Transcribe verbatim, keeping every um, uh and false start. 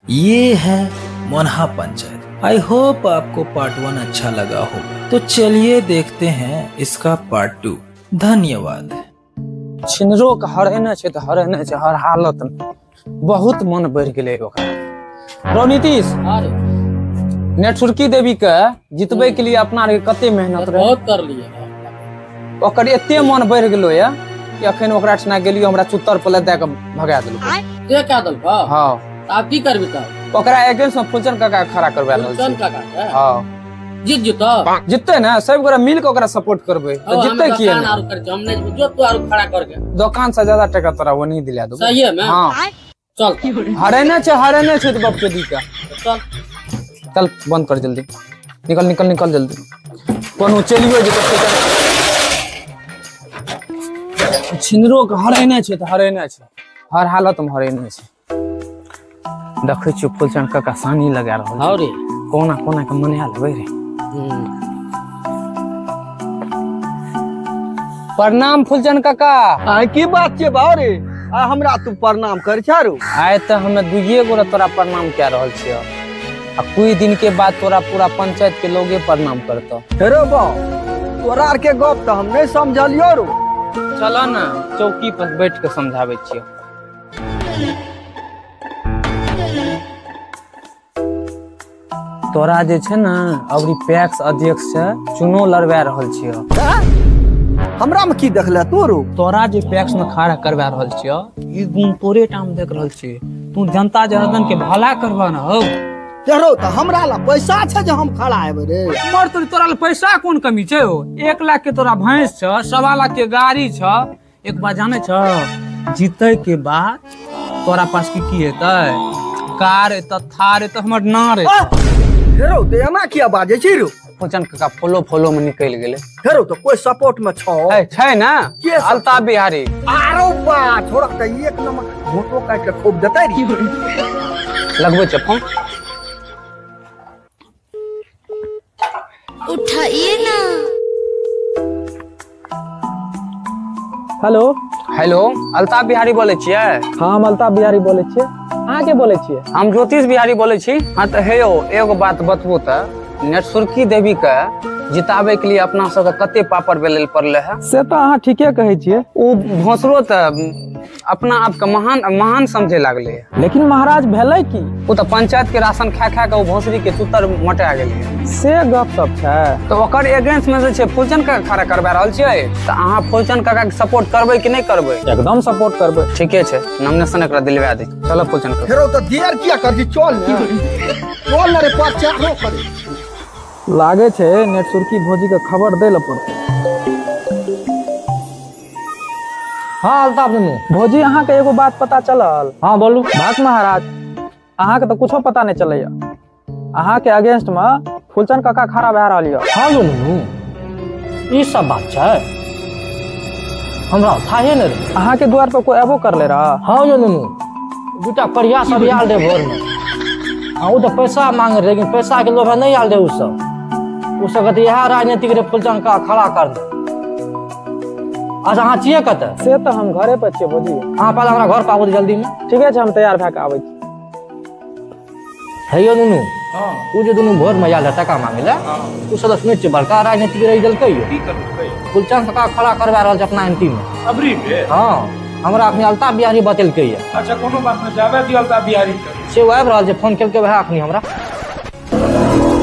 ये है Monha Panchayat. I hope आपको पार्ट वन अच्छा लगा होगा, तो चलिए देखते हैं इसका पार्ट टू। धन्यवाद। छिनरो के हरेने छै त हरेने छै हर हालत में। बहुत मन बढ़ गेलै ओकरा। रो नीतीश, नेटसुरकी देवी के जितबै के लिए अपना रे कते मेहनत रहे, बहुत कर लिए। ओकर एते मन बढ़ गेलो या कि अखन ओकरा ठना गेलियो हमरा चुत्तर पले दे के भगा देलको। के क्या दलका? हां, आप की करबी त? ओकरा अगेंस्ट में फुलचन काका खड़ा करबा रहल छै। फुलचन काका के? हां, जीत जतो। जितते ना सब गोरा मिल के ओकरा सपोर्ट करबै त जितते किए दुकान आरो कर हम नहीं जो तू आरो खड़ा करके दुकान से ज्यादा टका तोरा वो नहीं दिला देबो। सही है मैं। हां चल, हरेने छै हरेने छै त बाप के दी का। चल चल बंद कर जल्दी, निकल निकल निकल जल्दी। कोनो चलियो जे छिनरो के हरेने छै त हरेने छै, हर हालत में हरेने छै। देखै छियै फुलचन काका सानी लगा रहल छै। हां रे, कोना कोना के मने लेबै रे। प्रणाम फुलचन काका। आ की बात छै बाऊ रे? आ हमरा तू प्रणाम कर छारू। आइ त हमे दुइये गोरा तोरा प्रणाम कए रहल छियै, आ कुछ दिन के बाद तोरा पूरा पंचायत के लोगे प्रणाम करतो। हेरो बाऊ, तोरा आर के गप त हम नहीं समझलियो रो। चला ना चौकी पर बैठ के समझाबै छियै। तोरा जे छै ना अबरी पैक्स अध्यक्ष से चुनाव लड़वा रहल छियै। हमरा में की देखले तू रो? तोरा जे पैक्स में खड़ा करवा रहल छियै, ई गुण तोरे टाइम देख रहल छियै। तू जनता जनार्दन के भला करबा ना हो। तेरो त हमरा ला पैसा छै जे हम खड़ा हेबै रे। मर तोरी तोरा ला पैसा कोन कमी छै हो? एक लाख के तोरा भैंस छ, सवा लाख के गाड़ी छ। एक बात जाने छ, जीते के बाद तोरा पास की की हेतै? कार एत, थार एत, हमर नार एत। हेरो ते एना किया बाजे छी रो? फुलचन काका फॉलो फॉलो में निकल गेले। हेरो तो कोई सपोर्ट में छौ? है छै ना के अलता बिहारी। आरो बा छोड़ा त एक नंबर फोटो काट के खूब देतै री। लगबै छ फोन। उठाइए ना। हेलो हेलो, अलता बिहारी बोले छियै? हाँ, हम अलता बिहारी बोले छियै। अहाँ के बोले छियै? हम ज्योतिष बिहारी बोले छी। हाँ तो हे यो एगो बात बतबू त, नेटसुरकी देवी के जिताबे के लिए अपना सब कते पापड़ बेले पड़ले है? से तो अहाँ ठीके कहे छियै। ओ भोसरो त अपना आप के महान महान समझे लागले है। लेकिन महाराज भेलै की? वो तो पंचायत के राशन खा खा के वो भोसरी के चुतर मोटा गेलै। से गप सब छै तो ओकर अगेंस्ट में जे छै फुलचन का खड़ा करबा रहल छियै। त अहाँ फुलचन काका के सपोर्ट करबै कि नहीं करबै? एकदम सपोर्ट करबै। ठीके छै, नॉमिनेशन एकरा दिलवा दे। चलो फुलचन काका। हेरो त देर किया कर छी? चल ने चल ना रे, प्रचारो करे। लागे छै नेटसुरकी भोजी के खबर दे ल पड़तै। हाँ अल्ताफ नुनू भोजी, अहाँ के एगो बात पता चलल? हाँ बोलू। बात महाराज, अहाँ के तो कुछो पता नहीं चलैया। अहाँ के अगेंस्ट में फुलचन काका खड़ा भए रहल य। हाँ यो नुनू, ई सब बात छै हमरा थाहे न रे। अहाँ के द्वार पर कोई एबो करले रहा? हाँ यो नुनू, दूटा परिया सब आयल रे भोर में। हाँ वो तो पैसा मांगे रहे, लेकिन पैसा के लोभे नहीं आयल रे। उ सब उ सब कहते यह राजनीतिक रे फुलचन का खड़ा कर दे। अच्छा अहाँ छियै कते? से तो हम घरे पर छियै भोजी। अहाँ पहले हमरा घर पर आबू जल्दी में। ठीके छै, हम तैयार भए के आबै छी। है यो नुनू, हां उ जे दुनू भोर में आयल है टका मांगे ले, उ सब सुनै छै बड़का राजनीतिक रही देलकै यो। की करलकै? फुलचन का खड़ा करबा रहल छै अपना एमपी में अबरी पे। हां, हमरा अखनी अलता बिहारी बतेलकै ये। अच्छा कोनो बात नहीं, जाबे दियो अलता बिहारी के। से आबि रहल छै, फोन केलकै वह अखनी हमरा।